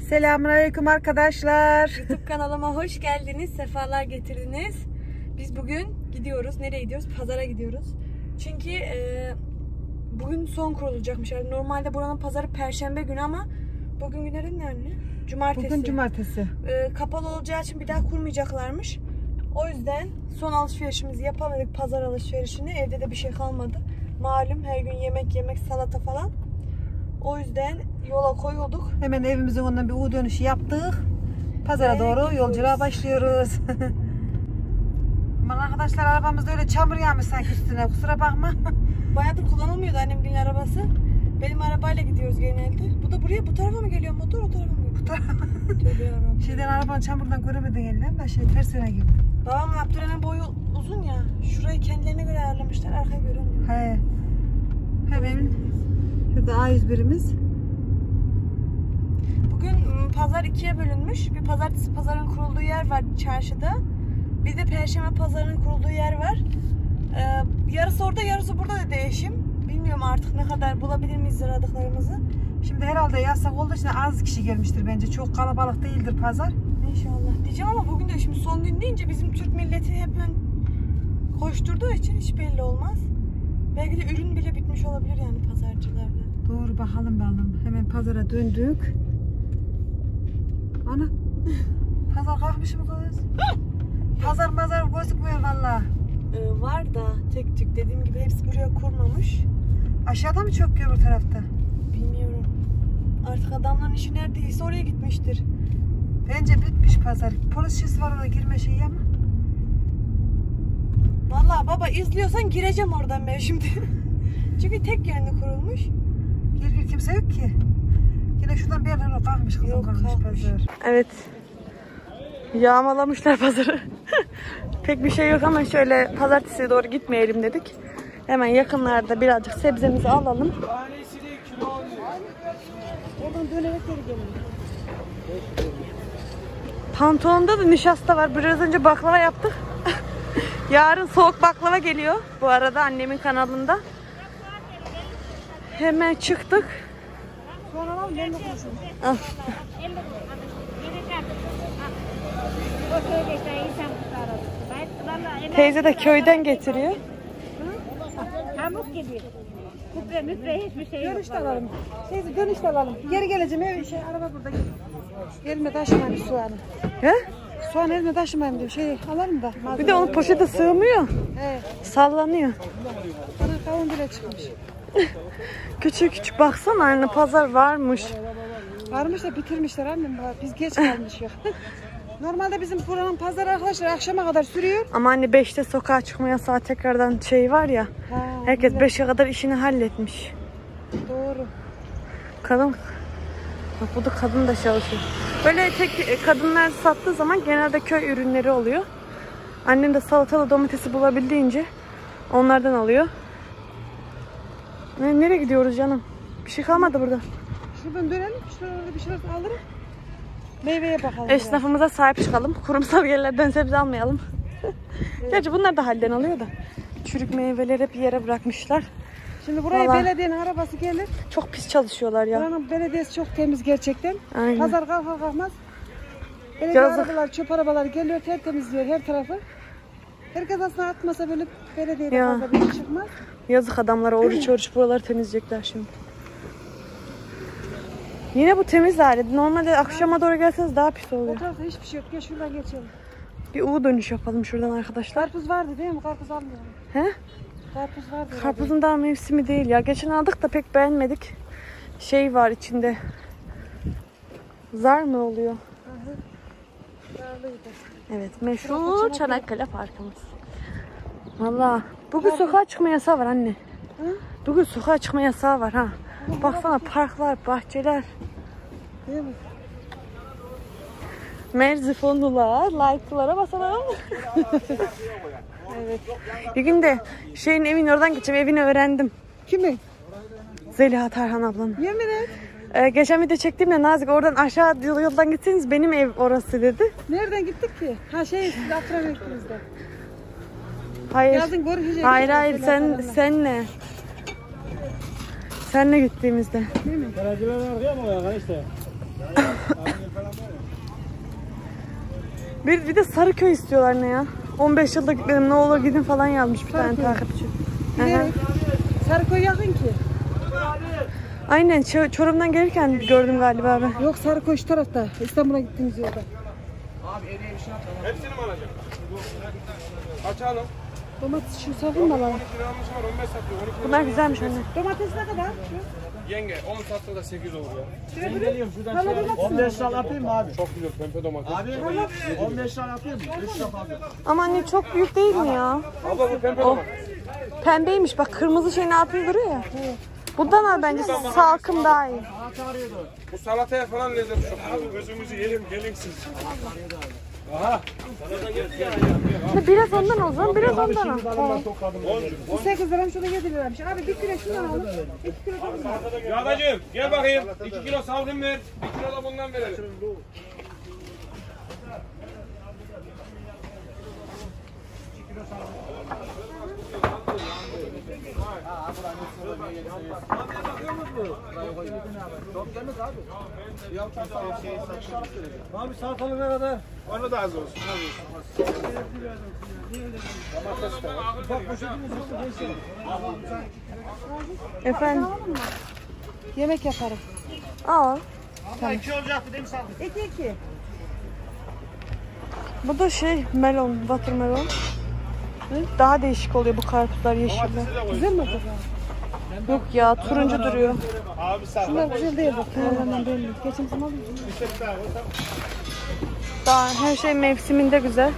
Selamünaleyküm arkadaşlar. YouTube kanalıma hoş geldiniz, sefalar getirdiniz. Biz bugün gidiyoruz. Nereye gidiyoruz? Pazara gidiyoruz. Çünkü bugün son kurulacakmış. Yani normalde buranın pazarı Perşembe günü ama bugün günlerin ne anne? Cumartesi. Bugün cumartesi. Kapalı olacağı için bir daha kurmayacaklarmış. O yüzden son alışverişimizi yapamadık, pazar alışverişini. Evde de bir şey kalmadı. Malum her gün yemek, salata falan. O yüzden yola koyulduk. Hemen evimizin ondan bir U dönüşü yaptık. Pazara doğru yolculuğa başlıyoruz. Aman arkadaşlar, arabamızda öyle çamur yağmış sanki üstüne, kusura bakma. Bayağıdır kullanılmıyordu annemgilin arabası. Benim arabayla gidiyoruz genelde. Bu da buraya, bu tarafa mı geliyor motor, o tarafa mı geliyor? Bu tarafa. Şeyden, arabanın çamurdan göremedin elinden de ters yöne girdi. Babamla Abdurrahman boyu uzun ya. Şurayı kendilerine göre ayarlamışlar, arkayı göremiyor. He. Hemen şurada A101'imiz. Bugün pazar ikiye bölünmüş. Bir pazartesi pazarın kurulduğu yer var çarşıda. Bir de perşembe pazarının kurulduğu yer var. Yarısı orada, yarısı burada da değişim. Bilmiyorum artık ne kadar bulabilir miyiz aradıklarımızı. Şimdi herhalde yasak olduğu için az kişi gelmiştir bence. Çok kalabalık değildir pazar. İnşallah. Diyeceğim ama bugün de şimdi son gün deyince bizim Türk milleti hemen koşturduğu için hiç belli olmaz. Belki de ürün bile bitmiş olabilir yani pazarcılarda. Doğru, bakalım. Hemen pazara döndük. Ana. Pazar kalkmış mı kız? Pazar gözükmüyor valla. Var da tek tük, dediğim gibi hepsi buraya kurmamış. Aşağıda mı çöküyor bu tarafta? Bilmiyorum. Artık adamların işi neredeyse oraya gitmiştir. Bence bitmiş pazar. Polis şişesi var orada, girme şeyi ama. Vallahi baba, izliyorsan gireceğim oradan ben şimdi. Çünkü tek yönlü kurulmuş. Gir kimse yok ki. Yine şuradan bir yerden kalkmış kızım. Yok, kalkmış pazar. Evet. Yağmalamışlar pazarı. Pek bir şey yok ama şöyle pazartesiye doğru gitmeyelim dedik. Hemen yakınlarda birazcık sebzemizi alalım. Oradan dönerek geri gelelim. Pantolonda da nişasta var. Biraz önce baklava yaptık. Yarın soğuk baklava geliyor. Bu arada annemin kanalında. Hemen çıktık. Sonra alalım, ben de konuşalım. Al. Teyze de köyden getiriyor. Pamuk gibi. Kübre hiçbir şey yok. Dönüşte alalım. Dönüşte alalım. Geri geleceğim. Araba burada. Elime taşımayayım soğanı. He? Soğan elime taşımayayım diyor. Alalım da. Bir de onun poşete sığmıyor. He. Sallanıyor. Bana kavun bile çıkmış. Küçük baksana, anne pazar varmış. Varmış da bitirmişler annem. Biz geç kalmış ya. Normalde bizim buranın pazarı arkadaşlar akşama kadar sürüyor. Ama anne 5'te sokağa çıkma yasağı tekrardan var ya. Ha, Herkes evet. 5'e kadar işini halletmiş. Doğru. Kadın. Bak, bu da kadın da çalışıyor. Böyle tek kadınlar sattığı zaman genelde köy ürünleri oluyor. Annem de salatalı domatesi bulabildiğince onlardan alıyor. Nereye gidiyoruz canım? Bir şey kalmadı burada. Şuradan dönelim. Şurada bir şeyler alırım. Meyveye bakalım. Esnafımıza sahip çıkalım. Kurumsal yerlerden sebze almayalım. Evet. Gerçi bunlar da halden alıyor da. Çürük meyveleri hep yere bırakmışlar. Şimdi buraya vallahi belediyenin arabası gelir. çok pis çalışıyorlar ya. Buranın belediyesi çok temiz gerçekten. Aynen. Pazar kalkmaz. Belediye Yazık. arabalar, çöp arabalar geliyor, tertemizliyor her tarafı. Herkes aslında atmasa böyle belediyede Ya. fazla bir şey çıkmaz. Yazık adamlara, oruç buraları temizleyecekler şimdi. Yine bu temiz hali. Normalde akşama doğru gelseniz daha pis O oluyor. tarafta hiçbir şey yok. Gel şuradan geçelim. Bir U dönüş yapalım şuradan arkadaşlar. Karpuz vardı değil mi? Karpuz almayalım. He? Karpuz vardı. Karpuzun daha mevsimi değil ya. Geçen aldık da pek beğenmedik. Şey var içinde. Zar mı oluyor? Evet, meşhur Çanakkale Parkımız. Vallahi bugün sokağa çıkma yasağı var anne. Hı? Bugün sokağa çıkma yasağı var ha. Baksana, parklar, bahçeler. Değil mi? Merzifonlular, like'lara basalım. Evet. Bir gün de şeyin evin oradan geçeceğim. Evini öğrendim. Kimi? Zeliha Tarhan ablanın. Yemin et. Geçen video çektim ya Nazik, oradan aşağı yoldan gitseniz benim ev orası dedi. Nereden gittik ki? Ha siz Afra gittiğinizde. Hayır. Yazın görüşeceğiz. Hayır senle. Senle gittiğimizde. Değil mi? Garajlar var ya mı arkadaşlar? Bir de Sarıköy istiyorlar ne ya? 15 yılda gitmedim ne olur gidin falan yazmış bir tane takipçi. Sarıköy yakın ki. Aynen Çorum'dan gelirken gördüm galiba ben. Yok Sarıköy şu tarafta. İstanbul'a gittiğimiz yolda. Abi eriye bir şey yapalım. Hepsini mi alacağım? Açalım. Domates şu sakın mı lan? 12 lira almışım var 15 satıyor. 12 lira. Bunlar güzelmiş anne. Domates ne kadar? Yenge 10 satsa da 8 olur ya. Ben geliyorum şuradan. 15 lira yapayım mı abi? Çok güzel pembe domates. Abi 15 lira yapayım mı? 3 lira fazla. Ama anne çok büyük değil mi ya? Abla bu pembe domates. Pembeymiş bak kırmızı şey ne yapıyor duruyor ya. Bundan al bence salkım daha iyi. Bu salataya falan lezzet çok. Abi gözümüzü yiyelim gelin siz. Aha. Biraz ondan o zaman biraz ondan al. Bu 8 liramış o da 7 liramış. Abi 1 kilo şundan alalım. 2 kilo da bundan. Yağdacığım gel bakayım. 2 kilo salgın ver. 1 kilo da bundan verelim. Abi salatalık ne kadar? Onu da az olsun. Efendim Yemek yaparım. al. Abla 2 olacaktı değil mi salatalık? 2. Bu da şey melon, watermelon. Daha değişik oluyor bu karpuzlar yeşiller. Güzel mi acaba? Yok ya turuncu duruyor. Abi sağ ol. Bunlar güzel değil bak. Kenarlarından belli. Geçen sene alıyoruz. Daha her şey mevsiminde güzel.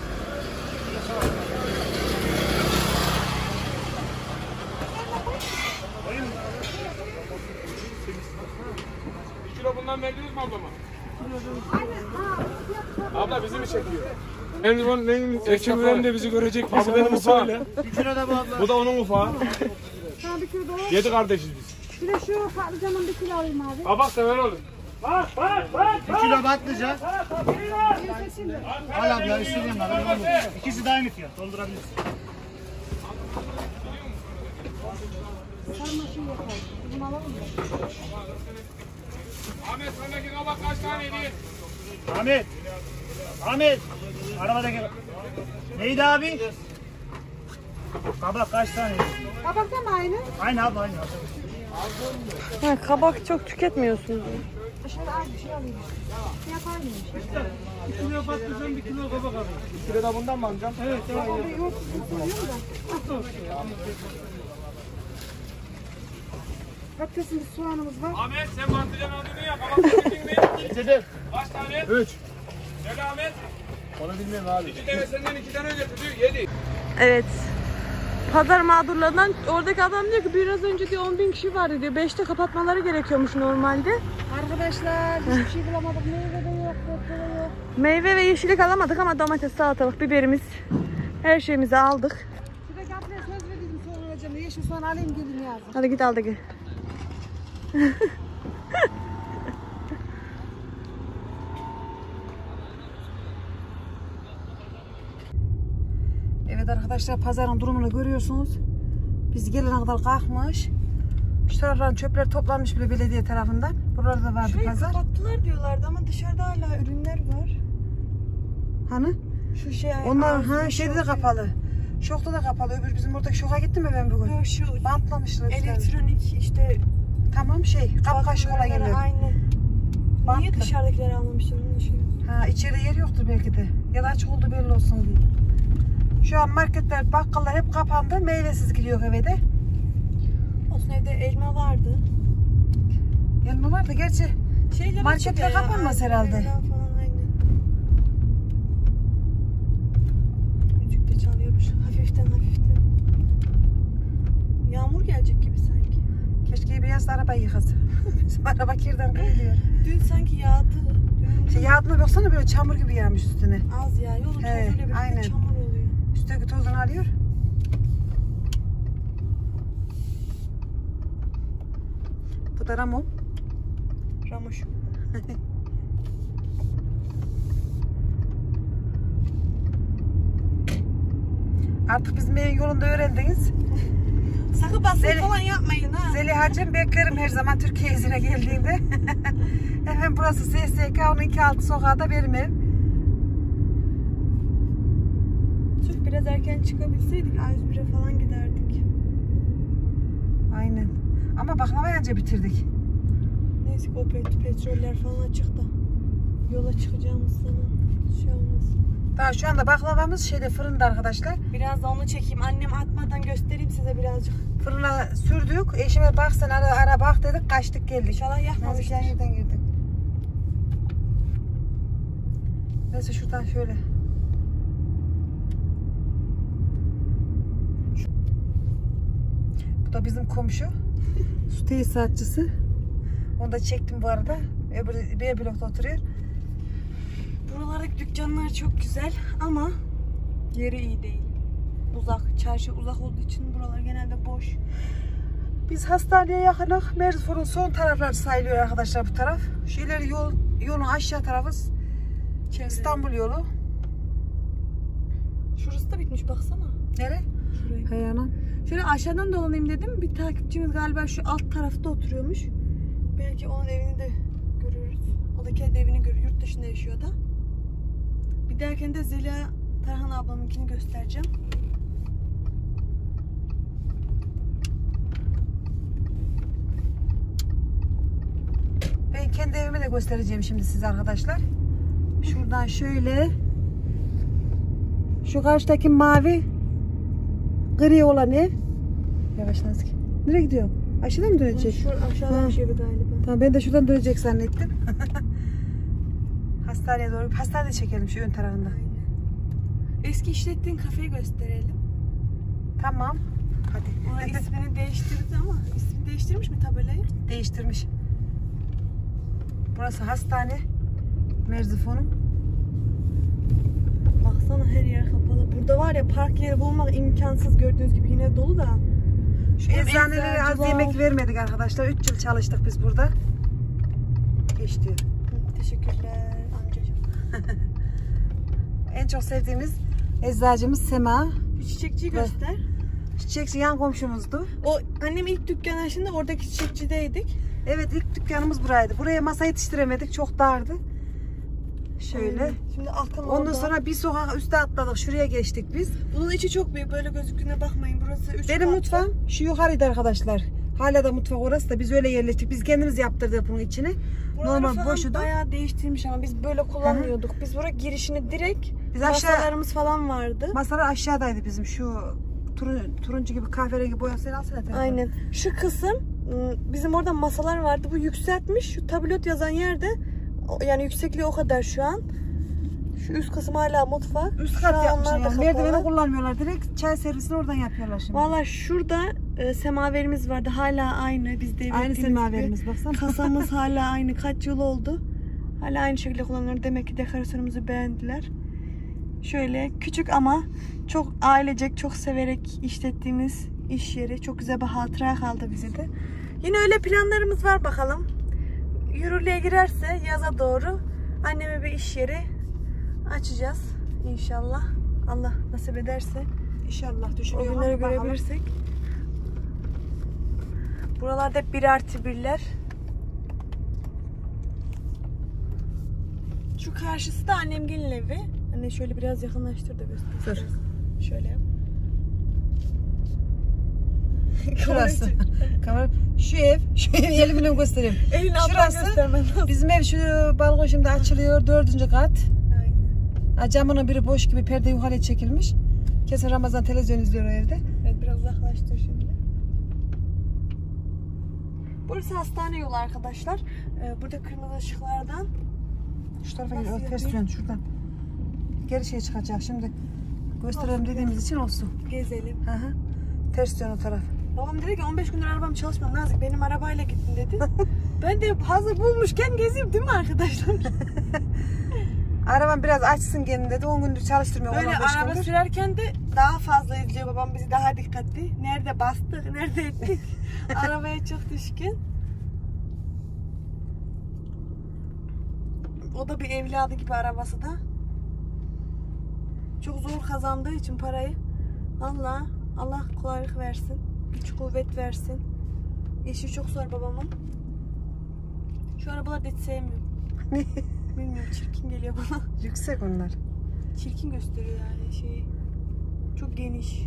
Bir kilo bundan verdiniz mi ablama? Abla bizi mi çekiyor? Ekimlerim de bizi görecek. Abi benim ufağım. 1 kilo da bu abla. Bu da onun ufağı. Ha 1 kilo da o. 7 kardeşiz biz. Bir de şu patlıcanın 1 kilo alayım abi. Kabak sever olur. 1 kilo patlıcan. Al abla istediğin kadar. İkisi de aynı fiyat. Doldurabilirsin. Sarmaşığı yapalım. Bunu alalım mı? Ahmet sendeki kabak kaç taneydi? Ahmet. Ahmet. Arabadaki. Neydi abi? Kabak kaç tane? Kabak da mı aynı? Aynı abi aynı. Ha, kabak çok tüketmiyorsunuz. Şöyle az bir şey alayım. Fiyat aynıymış. 1 kilo patlıcan 1 kilo kabak abi. 1 kilo da bundan mı alacağım? Evet evet. Yok, koyuyorum da. Patatesimiz, soğanımız var. Ahmet sen patlıcan aldın ya kabak bitirdin mi? Getirdim. Kaç tane? 3. Söyle Ahmet. Onu bilmiyorum abi. 2 tane senden 2 tane götürdü 7. Evet. Pazar mağdurlarından oradaki adam diyor ki biraz önce diyor 10.000 kişi vardı diyor. 5'te kapatmaları gerekiyormuş normalde. Arkadaşlar hiçbir şey bulamadık. Meyve de yok, köfte de yok. Meyve ve yeşillik alamadık ama domates, salatalık, biberimiz her şeyimizi aldık. Şuradaki ablaya söz verdiydim soğan alacağım. Yeşil soğan alayım gelin yazın. Hadi git al da gel. Evet arkadaşlar pazarın durumunu görüyorsunuz. Biz gelene kadar kalkmış. Şu taraftan çöpler toplanmış bile belediye tarafından. Buralarda vardı Şurayı pazar. kapattılar diyorlardı ama dışarıda hala ürünler var. Hani? Şu şey Onlar şeyde de kapalı. Şokta da kapalı. Öbür bizim oradaki şoka gittim mi ben bugün? Ha, şu Bantlamışlar. elektronik işte Tamam kapkaşı olan yerler. aynı. Niye Bantlı. dışarıdakileri almamışlar onu şey. Ha içeride yer yoktur belki de. Ya da açık oldu belli olsun diye. Şu an marketler, bakkallar hep kapandı. Meyvesiz gidiyor eve de. Olsun evde elma vardı. Elma var da gerçi Şeyler marketler açık ya, kapanmaz herhalde. Falan, aynen. Müzik de çalıyormuş. Hafiften. Yağmur gelecek gibi sanki. Keşke beyaz da arabayı yıkasa. Bizim araba kirden kıyılıyor. Dün sanki yağdı. Yağdığına baksana böyle çamur gibi yağmış üstüne. Az ya. Yolun He, tozuyla birlikte aynen. çamur oluyor. Üstteki tozunu alıyor. Bu da Ramon. Ramuş. Artık bizim evin yolunda öğrendiniz. Sakın basın falan yapmayın ha. Zeliha'cığım beklerim her zaman Türkiye izine geldiğinde. Hemen burası SSK 12 sokağında benim ev. Sırf biraz erken çıkabilseydik A101'e falan giderdik. Aynen. Ama baklava anca bitirdik. Neyse o petroller falan açık da. Yola çıkacağımız zaman şey olmasın. Daha şu anda baklavamız şeyde fırında arkadaşlar. Biraz da onu çekeyim. Annem atmadan göstereyim size birazcık. Fırına sürdük. Eşime bak sen ara bak dedik. Kaçtık geldik. İnşallah yakmamıştır. Nazik yerden girdik. Neyse şuradan şöyle. Bu da bizim komşu. Su tesisatçısı. Onu da çektim bu arada. Öbür bir blokta oturuyor. Buralardaki dükkanlar çok güzel ama yeri iyi değil. Uzak, çarşı uzak olduğu için buralar genelde boş. Biz hastaneye yakınık. Merzifon'un son tarafları sayılıyor arkadaşlar bu taraf. Şu ileri yolun aşağı tarafı İstanbul yolu. Şurası da bitmiş baksana. Nere? Şurayı. Hayana. Şöyle aşağıdan dolanayım dedim. Bir takipçimiz galiba şu alt tarafta oturuyormuş. Belki onun evini de görürüz. O da kendi evini görür. Yurt dışında yaşıyor da. Bir derken de Zeliha Tarhan ablamınkini göstereceğim. Ben kendi evimi de göstereceğim şimdi size arkadaşlar. Şuradan şöyle. Şu karşıdaki mavi gri olan ev. Yavaş Nazik. Nereye gidiyor? Aşağıdan mı dönecek? Şu aşağıdan bir şey galiba. Tamam ben de şuradan dönecek zannettim. Hastaneye doğru. Hastanede çekelim şu ön tarafında. Eski işlettiğin kafeyi gösterelim. Tamam. Hadi. Ona ismini değiştirdi ama ismini değiştirmiş mi tabelayı? Değiştirmiş. Burası hastane. Merzifon'un. Baksana her yer kapalı. Burada var ya park yeri bulmak imkansız, gördüğünüz gibi yine dolu da. Şu eczanelere az yemek vermedik arkadaşlar. 3 yıl çalıştık biz burada. Geç diyor. Teşekkürler amcacığım. En çok sevdiğimiz eczacımız Sema. Bir çiçekçiyi göster. Çiçekçi yan komşumuzdu. O annem ilk dükkan açtığında oradaki çiçekçideydik. Evet ilk dükkanımız buraydı. Buraya masa yetiştiremedik. Çok dardı. Şöyle. Aynen. Şimdi Akın Ondan orada. sonra bir sokak üste atladık. Şuraya geçtik biz. Bunun içi çok büyük. Böyle gözüktüğüne bakmayın. Burası 3 Benim mutfağım şu yukarıydı arkadaşlar. Hala da mutfak orası da biz öyle yerleştik. Biz kendimiz yaptırdık bunun içini. Normal boşu da. bayağı değiştirmiş ama biz böyle kullanmıyorduk. Biz buraya girişini direkt Biz aşağı masalarımız falan vardı. masalar aşağıdaydı bizim şu turuncu gibi kahverengi boyasıyla alsana telefonu. Aynen. Şu kısım bizim orada masalar vardı. Bu yükseltmiş. Şu tablet yazan yerde yani yüksekliği o kadar şu an. Şu üst kısım hala mutfak. Üst Şu kat an yapmışlar onlar da yani. kapalı. Merdiveni kullanmıyorlar. Direkt çay servisini oradan yapıyorlar şimdi. Valla şurada semaverimiz vardı. Hala aynı. Biz de Aynı semaverimiz baksana. Kasamız hala aynı. Kaç yıl oldu. Hala aynı şekilde kullanılıyor. Demek ki dekorasyonumuzu beğendiler. Şöyle küçük ama çok ailecek, çok severek işlettiğimiz iş yeri. Çok güzel bir hatıra kaldı bize de. Yine öyle planlarımız var bakalım. Yürürlüğe girerse yaza doğru anneme bir iş yeri açacağız. İnşallah. Allah nasip ederse. İnşallah O düşünüyorum. günleri Bakalım. görebilirsek. Buralarda hep 1+1'ler. Şu karşısı da annemgilin evi. Anne şöyle biraz yakınlaştır da göster. Dur. Şöyle yap. Şurası. Kamera. Şu ev elimle göstereyim. Elini alttan Şurası göstermen lazım. bizim ev şu balkon şimdi açılıyor 4. kat. Aynen. Camının biri boş gibi perde yukarıya çekilmiş. Kesin Ramazan televizyon izliyor o evde. Evet biraz uzaklaştır şimdi. Burası hastane yolu arkadaşlar. Burada kırmızı ışıklardan Şu tarafa Nasıl geliyor. Ters yapayım? yön şuradan. Geri şey çıkacak şimdi. Gösterelim dediğimiz için olsun. gezelim. Hı hı. Ters yön o taraf. Babam dedi ki 15 gündür arabam çalışmıyor Nazik benim arabayla gittin dedi. Ben de hazır bulmuşken gezeyim değil mi arkadaşlar? Arabam biraz açsın kendini dedi. 10 gündür çalıştırmıyor. Böyle 15 araba gündür. sürerken de daha fazla izliyor babam bizi daha dikkatli. Nerede bastık, nerede ettik. Arabaya çok düşkün. O da bir evladı gibi arabası da. Çok zor kazandığı için parayı. Allah kolaylık versin. Güç kuvvet versin. İşi çok zor babamın. Şu arabaları da hiç sevmiyorum. Bilmiyorum, çirkin geliyor bana. Yüksek onlar. Çirkin gösteriyor yani şeyi. Çok geniş.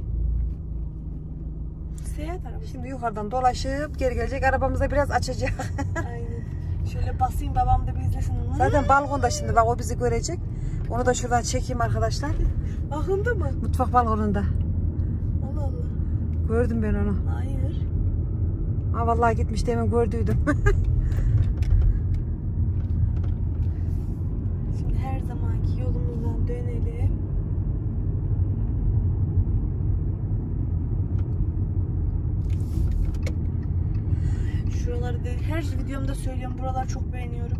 Seyahat arabası. Şimdi yukarıdan dolaşıp geri gelecek. Arabamıza biraz açacak. Aynen. Şöyle basayım, babam da bir izlesin onu. Zaten balkonda şimdi bak, o bizi görecek. Onu da şuradan çekeyim arkadaşlar. Ahında mı? Mutfak balkonunda. Allah Allah. Gördüm ben onu. Hayır. Ha vallahi gitmiş, demin gördüydüm. Şimdi her zamanki yolumuzdan dönelim. Şuraları da her videomda söylüyorum. Buralar çok beğeniyorum.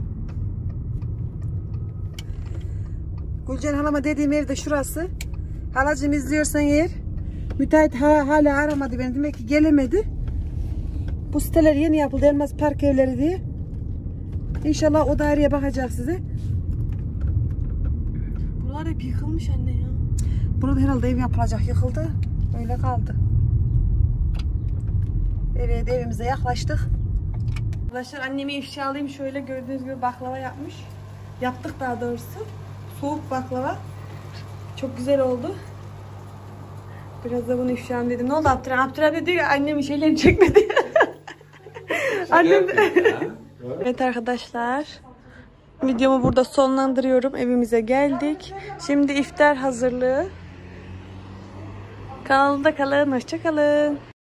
Gülcan halama dediğim ev de şurası. Halacığım, izliyorsan eğer, müteahhit hala aramadı beni. Demek ki gelemedi. Bu siteler yeni yapıldı. Elmas Park evleri diye. İnşallah o daireye bakacak size. Buralar hep yıkılmış anne ya. Burada herhalde ev yapılacak. Yıkıldı. Öyle kaldı. Evet, evimize yaklaştık. Arkadaşlar, annemi ifşa alayım. Şöyle gördüğünüz gibi baklava yapmış. Yaptık daha doğrusu. Soğuk baklava. Çok güzel oldu. Biraz da bunu ifşa alayım dedim. Ne oldu Abdurrahman? Abdurrahman dedi ki annem şeyleri çekmedi. Annem de... Evet arkadaşlar. Videomu burada sonlandırıyorum. Evimize geldik. Şimdi iftar hazırlığı. Kanalda kalın. Hoşça kalın.